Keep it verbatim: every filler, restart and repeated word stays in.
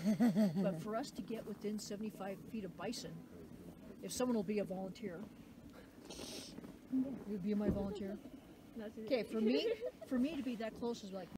But for us to get within seventy-five feet of bison, if someone will be a volunteer, you'd be my volunteer. Okay, for me, for me to be that close is like